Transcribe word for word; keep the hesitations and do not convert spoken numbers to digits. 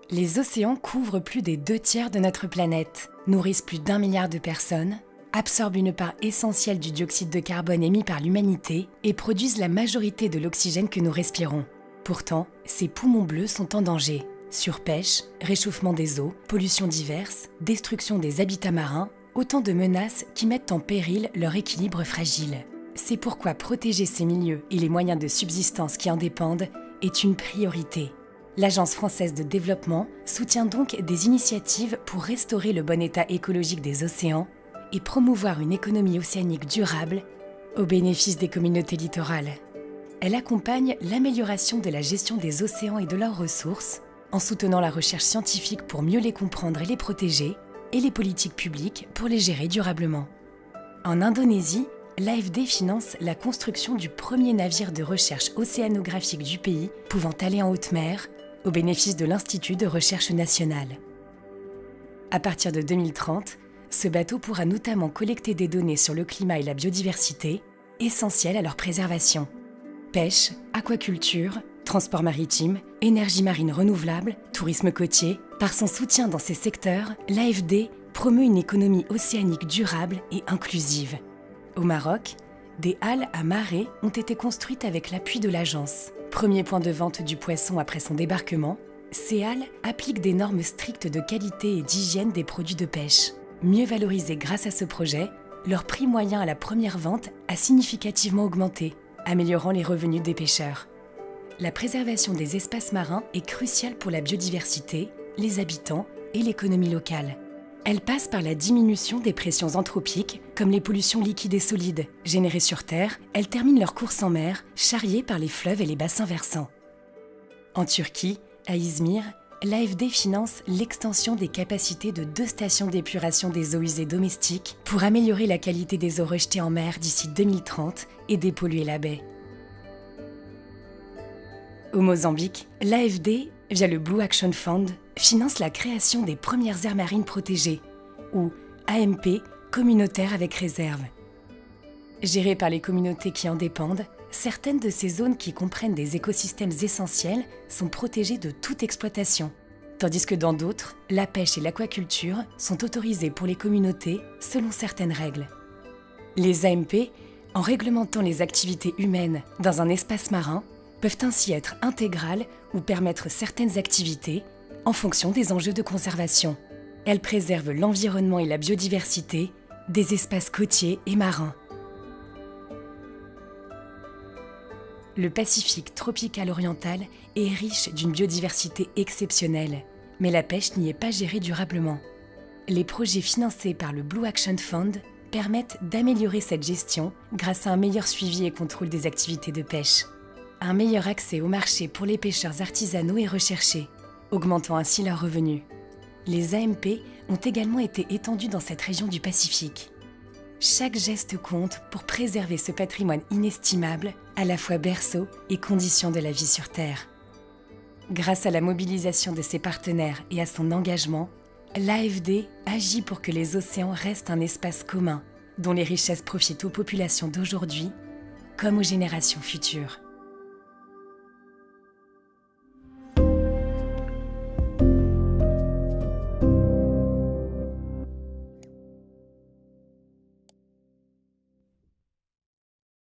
Les océans couvrent plus des deux tiers de notre planète, nourrissent plus d'un milliard de personnes, absorbent une part essentielle du dioxyde de carbone émis par l'humanité et produisent la majorité de l'oxygène que nous respirons. Pourtant, ces poumons bleus sont en danger. Surpêche, réchauffement des eaux, pollutions diverses, destruction des habitats marins, autant de menaces qui mettent en péril leur équilibre fragile. C'est pourquoi protéger ces milieux et les moyens de subsistance qui en dépendent est une priorité. L'Agence française de développement soutient donc des initiatives pour restaurer le bon état écologique des océans et promouvoir une économie océanique durable au bénéfice des communautés littorales. Elle accompagne l'amélioration de la gestion des océans et de leurs ressources en soutenant la recherche scientifique pour mieux les comprendre et les protéger et les politiques publiques pour les gérer durablement. En Indonésie, l'A F D finance la construction du premier navire de recherche océanographique du pays pouvant aller en haute mer au bénéfice de l'Institut de recherche nationale. À partir de deux mille trente, ce bateau pourra notamment collecter des données sur le climat et la biodiversité, essentielles à leur préservation. Pêche, aquaculture, transport maritime, énergie marine renouvelable, tourisme côtier. Par son soutien dans ces secteurs, l'A F D promeut une économie océanique durable et inclusive. Au Maroc, des halles à marée ont été construites avec l'appui de l'agence. Premier point de vente du poisson après son débarquement, ces halles appliquent des normes strictes de qualité et d'hygiène des produits de pêche. Mieux valorisés grâce à ce projet, leur prix moyen à la première vente a significativement augmenté, améliorant les revenus des pêcheurs. La préservation des espaces marins est cruciale pour la biodiversité, les habitants et l'économie locale. Elle passe par la diminution des pressions anthropiques, comme les pollutions liquides et solides. Générées sur Terre, elles terminent leur course en mer, charriées par les fleuves et les bassins versants. En Turquie, à İzmir, l'A F D finance l'extension des capacités de deux stations d'épuration des eaux usées domestiques pour améliorer la qualité des eaux rejetées en mer d'ici deux mille trente et dépolluer la baie. Au Mozambique, l'A F D, via le Blue Action Fund, finance la création des premières aires marines protégées, ou A M P communautaires avec réserve. Gérées par les communautés qui en dépendent, certaines de ces zones qui comprennent des écosystèmes essentiels sont protégées de toute exploitation, tandis que dans d'autres, la pêche et l'aquaculture sont autorisées pour les communautés selon certaines règles. Les A M P, en réglementant les activités humaines dans un espace marin, peuvent ainsi être intégrales ou permettre certaines activités en fonction des enjeux de conservation. Elles préservent l'environnement et la biodiversité des espaces côtiers et marins. Le Pacifique tropical oriental est riche d'une biodiversité exceptionnelle, mais la pêche n'y est pas gérée durablement. Les projets financés par le Blue Action Fund permettent d'améliorer cette gestion grâce à un meilleur suivi et contrôle des activités de pêche. Un meilleur accès au marché pour les pêcheurs artisanaux est recherché, augmentant ainsi leurs revenus. Les A M P ont également été étendus dans cette région du Pacifique. Chaque geste compte pour préserver ce patrimoine inestimable, à la fois berceau et condition de la vie sur Terre. Grâce à la mobilisation de ses partenaires et à son engagement, l'A F D agit pour que les océans restent un espace commun, dont les richesses profitent aux populations d'aujourd'hui comme aux générations futures.